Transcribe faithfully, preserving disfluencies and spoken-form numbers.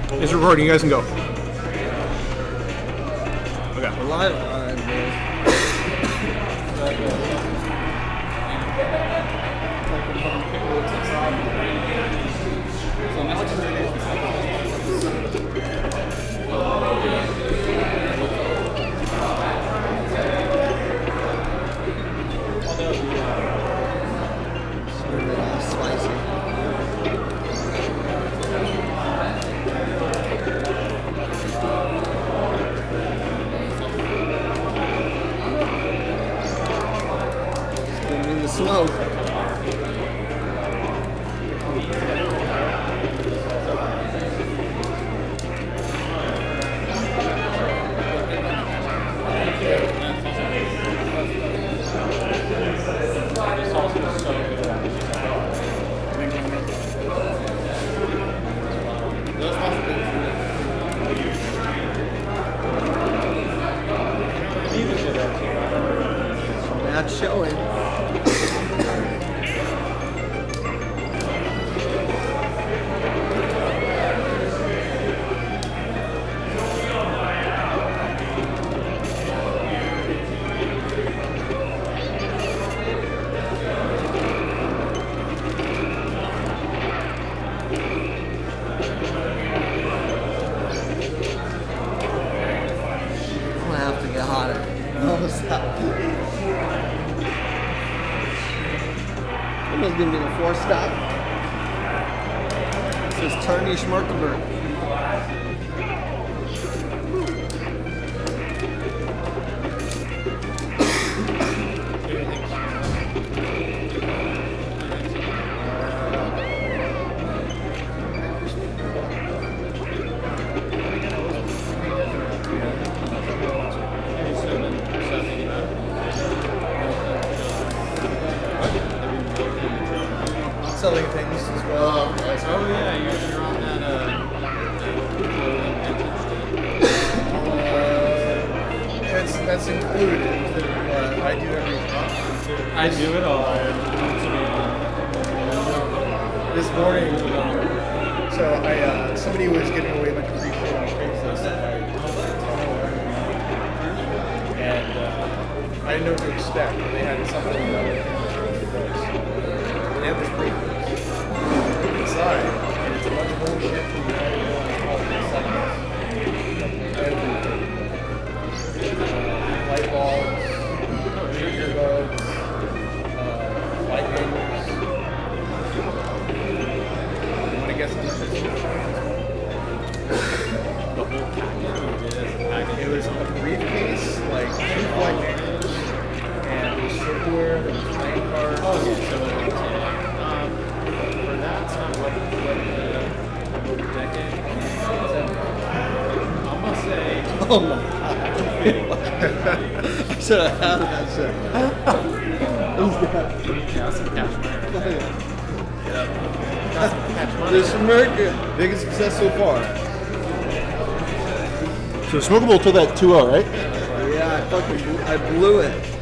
It's recording. You guys can go. Okay. We're live. All right, smoke. Not showing. Almost gonna be a four stop. This is Tony Schmerka. Selling things as well. Oh, okay. So, oh yeah, you're, you're on that, uh, uh that's, that's included, but I do everything. I do it all. This morning, so I, uh, somebody was giving away a bunch of free shit on Craigslist, and uh, I didn't know what to expect. They had something about it. They have this brief inside, and it's a bunch of bullshit from the everything. Light bulbs, earbuds, uh, light manuals. You want to guess how much it's It was a briefcase, like two flight manuals, and there was silverware, there was playing cards. Oh, yeah, so um, for that time, what, what uh, decade? I'm gonna say. Oh my god. I should have had that shit. Who's that? Yeah, some cash money. Yeah. Got some cash money. This Schmerka, biggest success so far. So smokable till that two oh, right? Yeah, I fucking blew, I blew it.